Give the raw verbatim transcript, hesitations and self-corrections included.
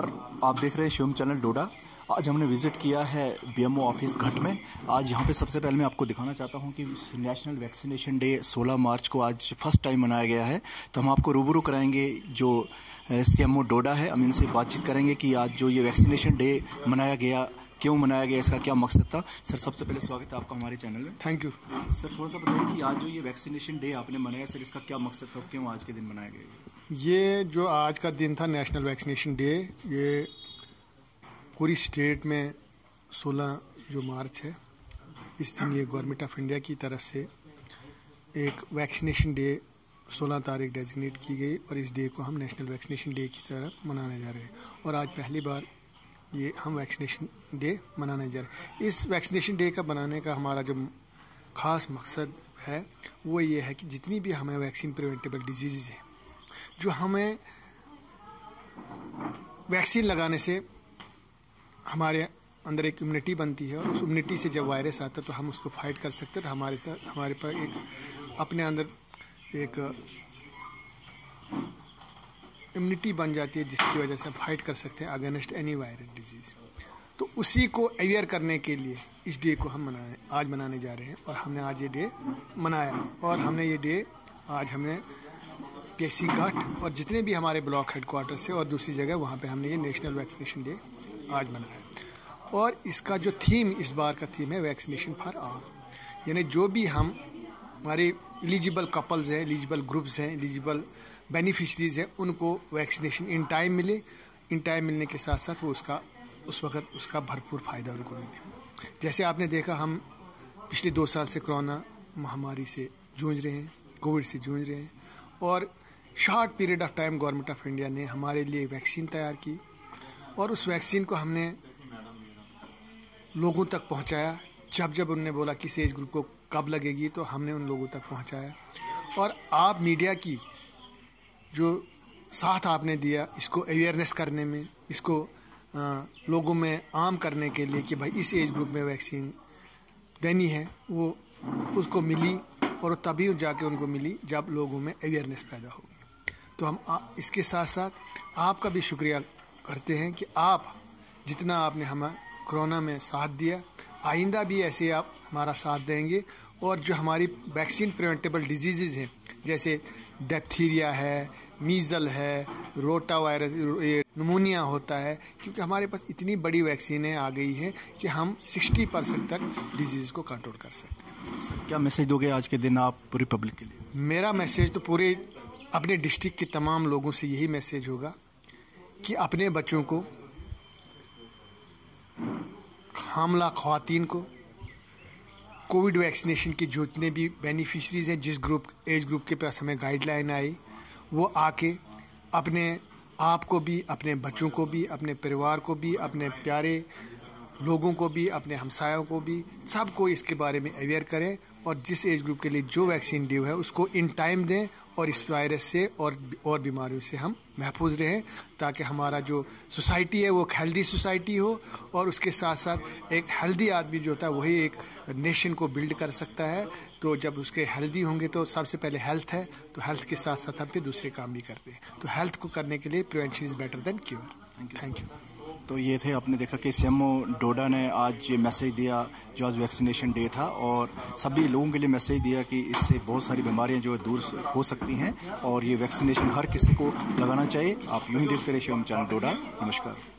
नमस्कार, आप देख रहे हैं शिवम चैनल डोडा। आज हमने विज़िट किया है बीएमओ ऑफिस घट में। आज यहाँ पे सबसे पहले मैं आपको दिखाना चाहता हूँ कि नेशनल वैक्सीनेशन डे सोलह मार्च को आज फर्स्ट टाइम मनाया गया है। तो हम आपको रूबरू कराएंगे जो सीएमओ डोडा है, हम इनसे बातचीत करेंगे कि आज जो ये वैक्सीनेशन डे मनाया गया, क्यों मनाया गया, इसका क्या मकसद था। सर, सबसे पहले स्वागत है आपका हमारे चैनल में। थैंक यू सर, थोड़ा सा बताइए कि आज जो ये वैक्सीनेशन डे आपने मनाया, सर इसका क्या मकसद था, क्यों आज के दिन मनाया गया? ये जो आज का दिन था नेशनल वैक्सीनेशन डे, ये पूरी स्टेट में सोलह जो मार्च है, इस दिन ये गवर्नमेंट ऑफ इंडिया की तरफ से एक वैक्सीनेशन डे सोलह तारीख डेजिग्नेट की गई और इस डे को हम नेशनल वैक्सीनेशन डे की तरफ मनाने जा रहे हैं। और आज पहली बार ये हम वैक्सीनेशन डे मनाने जा रहे हैं। इस वैक्सीनेशन डे का बनाने का हमारा जो ख़ास मकसद है वो ये है कि जितनी भी हमें वैक्सीन प्रिवेंटेबल डिजीज़ हैं, जो हमें वैक्सीन लगाने से हमारे अंदर एक इम्यूनिटी बनती है और उस इम्यूनिटी से जब वायरस आता है तो हम उसको फाइट कर सकते हैं। तो हमारे साथ हमारे पर एक अपने अंदर एक इम्यूनिटी बन जाती है जिसकी वजह से हम फाइट कर सकते हैं अगेंस्ट एनी वायरस डिजीज़। तो उसी को अवेयर करने के लिए इस डे को हम मनाने आज मनाने जा रहे हैं और हमने आज ये डे मनाया। और हमने ये डे आज हमने केसी घाट और जितने भी हमारे ब्लॉक हेडक्वार्टर से और दूसरी जगह वहाँ पे हमने ये नेशनल वैक्सीनेशन डे आज मनाया। और इसका जो थीम इस बार का थीम है वैक्सीनेशन फॉर ऑल, यानी जो भी हम हमारे एलिजिबल कपल्स हैं, एलिजिबल ग्रुप्स हैं, एलिजिबल बेनिफिशरीज हैं, उनको वैक्सीनेशन इन टाइम मिले। इन टाइम मिलने के साथ साथ वो उसका उस वक्त उसका भरपूर फ़ायदा उनको मिले। जैसे आपने देखा, हम पिछले दो साल से कोरोना महामारी से जूझ रहे हैं, कोविड से जूझ रहे हैं और short period of time government of India ने हमारे लिए वैक्सीन तैयार की और उस वैक्सीन को हमने लोगों तक पहुंचाया। जब जब उन्होंने बोला किस एज ग्रुप को कब लगेगी तो हमने उन लोगों तक पहुंचाया। और आप मीडिया की जो साथ आपने दिया इसको अवेयरनेस करने में, इसको आ, लोगों में आम करने के लिए कि भाई इस एज ग्रुप में वैक्सीन देनी है, वो उसको मिली और तभी जाके उनको मिली जब लोगों में अवेयरनेस पैदा होगी। तो हम आ, इसके साथ साथ आपका भी शुक्रिया करते हैं कि आप जितना आपने हमें कोरोना में साथ दिया, आइंदा भी ऐसे आप हमारा साथ देंगे। और जो हमारी वैक्सीन प्रिवेंटेबल डिजीज़ हैं जैसे डिप्थीरिया है, मीज़ल है, रोटा वायरस, निमोनिया होता है, क्योंकि हमारे पास इतनी बड़ी वैक्सीनें आ गई हैं कि हम साठ परसेंट तक डिजीज़ को कंट्रोल कर सकते हैं। क्या मैसेज दोगे आज के दिन आप पूरी पब्लिक के लिए? मेरा मैसेज तो पूरे अपने डिस्ट्रिक्ट के तमाम लोगों से यही मैसेज होगा कि अपने बच्चों को, हामला ख़वातीन को, कोविड वैक्सीनेशन के जितने भी बेनिफिशरीज हैं, जिस ग्रुप एज ग्रुप के पास हमें गाइडलाइन आई, वो आके अपने आप को भी, अपने बच्चों को भी, अपने परिवार को भी, अपने प्यारे लोगों को भी, अपने हमसायों को भी, सबको इसके बारे में अवेयर करें और जिस एज ग्रुप के लिए जो वैक्सीन ड्यू है उसको इन टाइम दें और इस वायरस से और और बीमारियों से हम महफूज रहें, ताकि हमारा जो सोसाइटी है वो हेल्दी सोसाइटी हो। और उसके साथ साथ एक हेल्दी आदमी जो होता है वही एक नेशन को बिल्ड कर सकता है। तो जब उसके हेल्दी होंगे तो सबसे पहले हेल्थ है, तो हेल्थ के साथ साथ हम फिर दूसरे काम भी करते हैं। तो हेल्थ को करने के लिए prevention is better than cure. Thank you. तो ये थे, आपने देखा कि सीएमओ डोडा ने आज ये मैसेज दिया जो आज वैक्सीनेशन डे था और सभी लोगों के लिए मैसेज दिया कि इससे बहुत सारी बीमारियां जो है दूर हो सकती हैं और ये वैक्सीनेशन हर किसी को लगाना चाहिए। आप यूं ही देखते रहिए शिवम चैनल डोडा। नमस्कार।